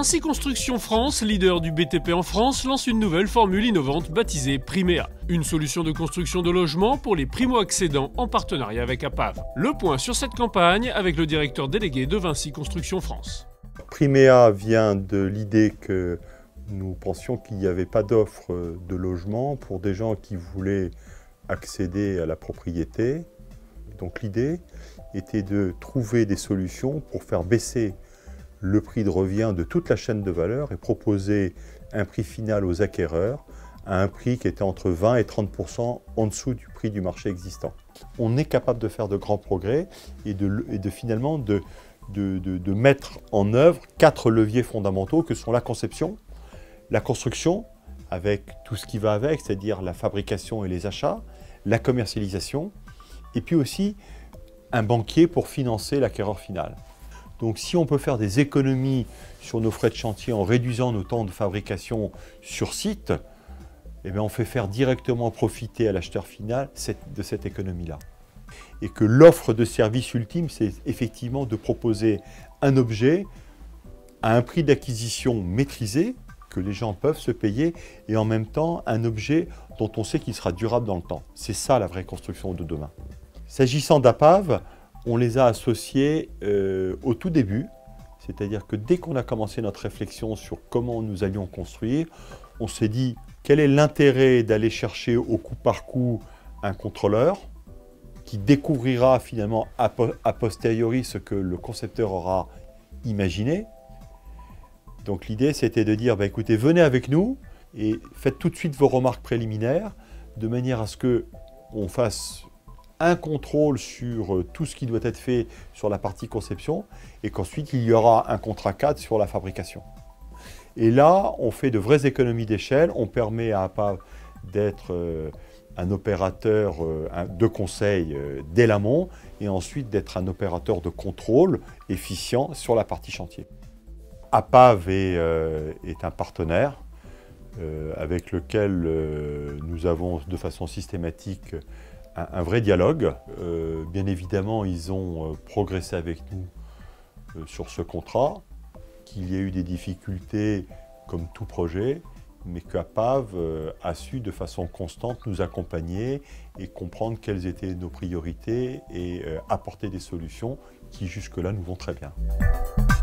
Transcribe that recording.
Vinci Construction France, leader du BTP en France, lance une nouvelle formule innovante baptisée Primea. Une solution de construction de logements pour les primo-accédants en partenariat avec APAV. Le point sur cette campagne avec le directeur délégué de Vinci Construction France. Primea vient de l'idée que nous pensions qu'il n'y avait pas d'offre de logement pour des gens qui voulaient accéder à la propriété. Donc l'idée était de trouver des solutions pour faire baisser le prix de revient de toute la chaîne de valeur et proposer un prix final aux acquéreurs à un prix qui était entre 20 et 30% en dessous du prix du marché existant. On est capable de faire de grands progrès et finalement de mettre en œuvre 4 leviers fondamentaux que sont la conception, la construction, avec tout ce qui va avec, c'est-à-dire la fabrication et les achats, la commercialisation, et puis aussi un banquier pour financer l'acquéreur final. Donc si on peut faire des économies sur nos frais de chantier en réduisant nos temps de fabrication sur site, eh bien on fait faire directement profiter à l'acheteur final de cette économie-là. Et que l'offre de service ultime, c'est effectivement de proposer un objet à un prix d'acquisition maîtrisé, que les gens peuvent se payer, et en même temps un objet dont on sait qu'il sera durable dans le temps. C'est ça la vraie construction de demain. S'agissant d'APAV, on les a associés au tout début, c'est-à-dire que dès qu'on a commencé notre réflexion sur comment nous allions construire, on s'est dit quel est l'intérêt d'aller chercher au coup par coup un contrôleur qui découvrira finalement a posteriori ce que le concepteur aura imaginé. Donc l'idée c'était de dire bah, écoutez, venez avec nous et faites tout de suite vos remarques préliminaires de manière à ce qu'on fasse un contrôle sur tout ce qui doit être fait sur la partie conception et qu'ensuite il y aura un contrat cadre sur la fabrication. Et là, on fait de vraies économies d'échelle, on permet à APAV d'être un opérateur de conseil dès l'amont et ensuite d'être un opérateur de contrôle efficient sur la partie chantier. APAV est un partenaire avec lequel nous avons de façon systématique un vrai dialogue. Bien évidemment, ils ont progressé avec nous sur ce contrat, qu'il y a eu des difficultés comme tout projet, mais qu'APAV a su de façon constante nous accompagner et comprendre quelles étaient nos priorités et apporter des solutions qui jusque-là nous vont très bien.